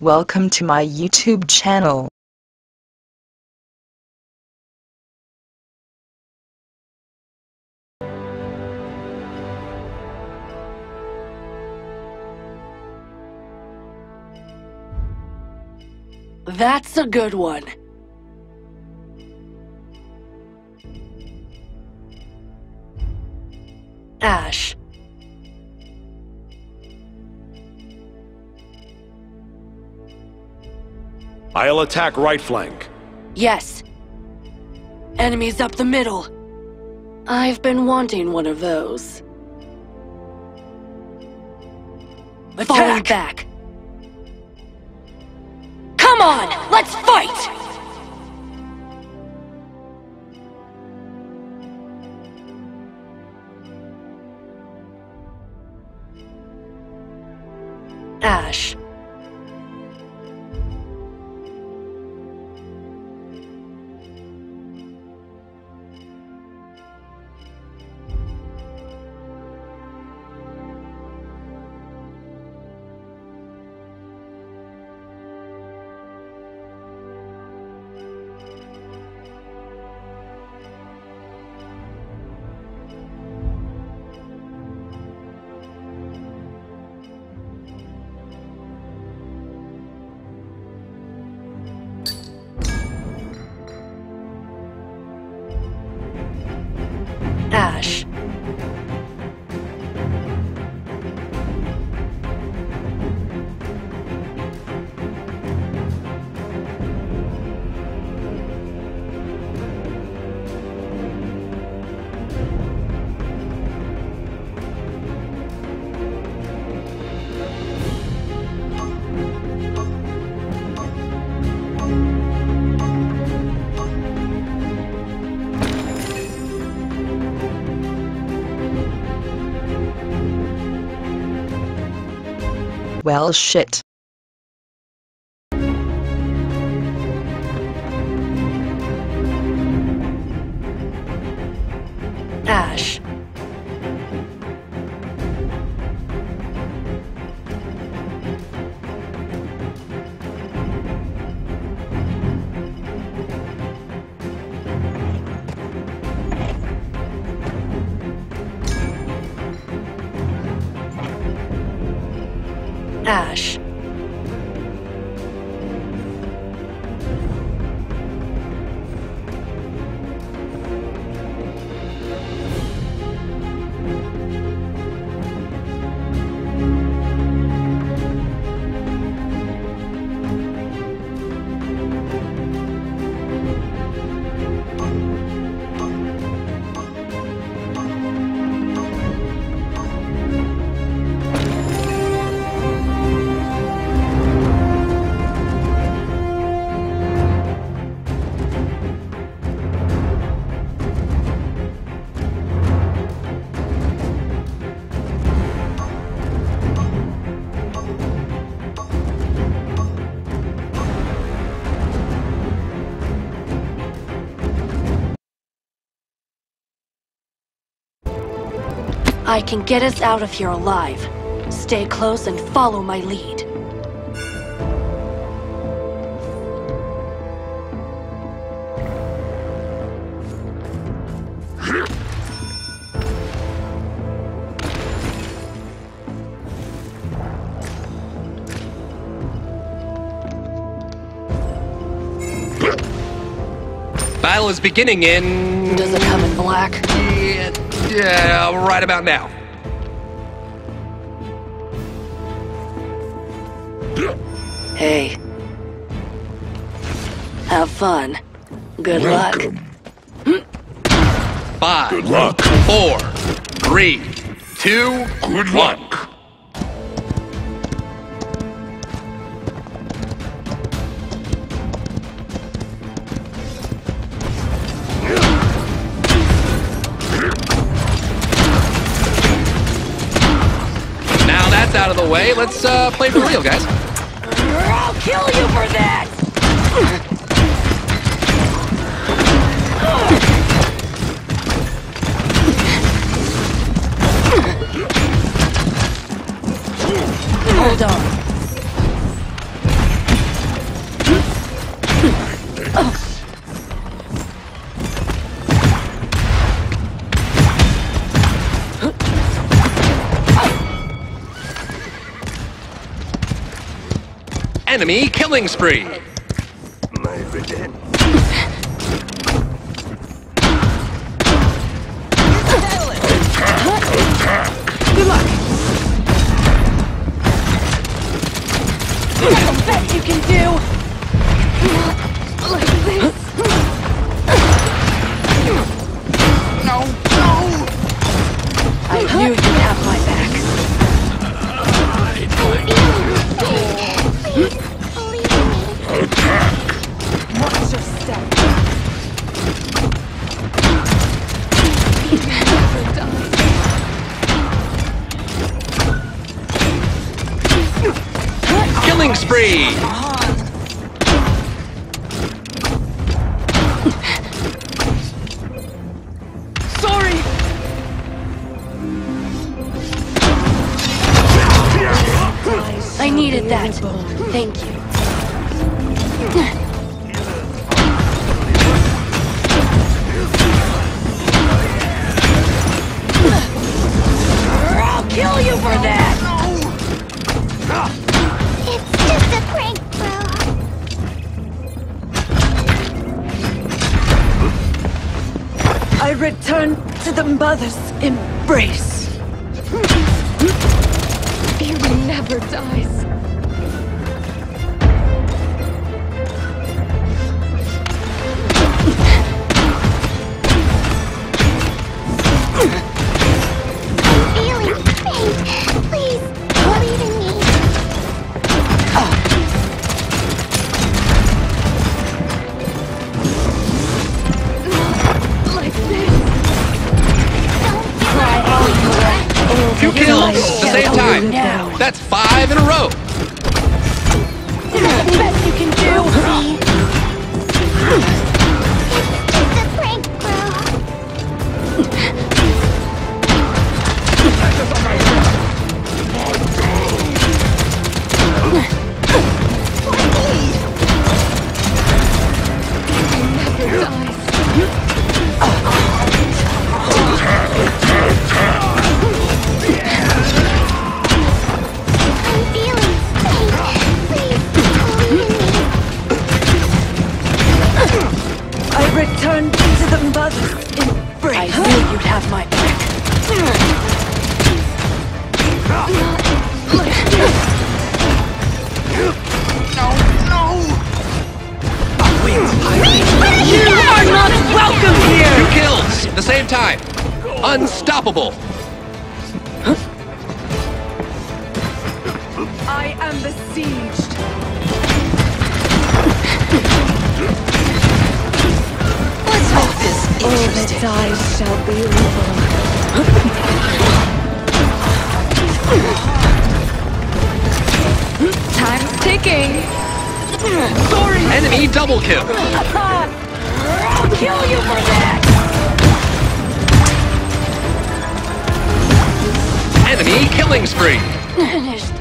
Welcome to my YouTube channel. That's a good one. Ash. I'll attack right flank. Yes. Enemies up the middle. I've been wanting one of those. Falling back. Come on, let's fight! Ash. Ash. Well, shit. Ash. Ash. I can get us out of here alive. Stay close and follow my lead. Battle is beginning in... Does it come in black? Yeah, right about now. Hey. Have fun. Good luck. 5, Good luck. 4, 3, 2, Good 1. luck. Now that's out of the way. Let's play for real, guys. I'll kill you for that! Hold on. Enemy killing spree. Good luck. That's the best you can do. Not like this. No. I knew you'd have my back. Watch your step. Never die. Killing spree. Sorry. I needed that. Thank you. I'll kill you for that. It's just a prank, bro. I return to the mother's embrace. Fury never dies. Feeling pain. Please, believe in me. Like this. Cry all you want. Few kills at the same time. Now. That's 5 in a row. It's the best you can do. It's just a prank, bro. Never dies. I'm feeling pain. Please, believe in me. I return to the mother's embrace. I knew you'd have my back. You are not welcome here! 2 kills at the same time. Unstoppable. I am besieged. Let's make this All that interesting. dies shall be reborn. Time's ticking. Sorry. Enemy double kill. I'll kill you for that. Enemy killing spree. Finished.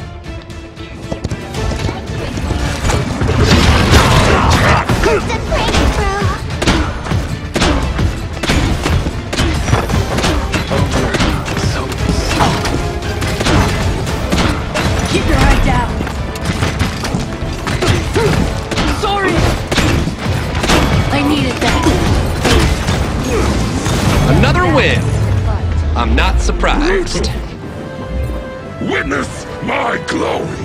It's a prank, bro. Keep your eye down. Sorry. I needed that. Another win. I'm not surprised. Witness my glory!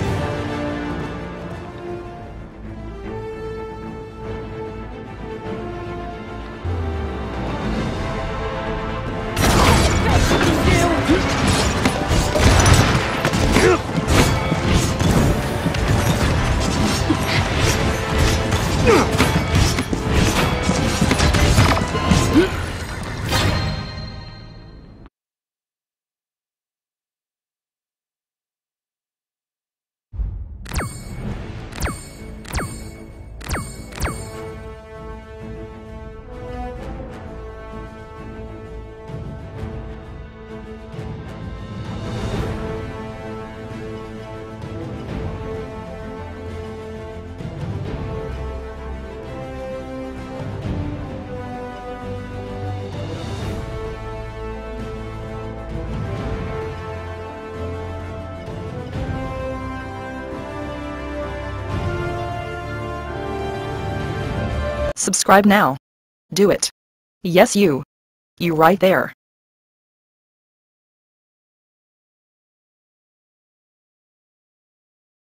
Subscribe now. Do it. Yes, you. You right there.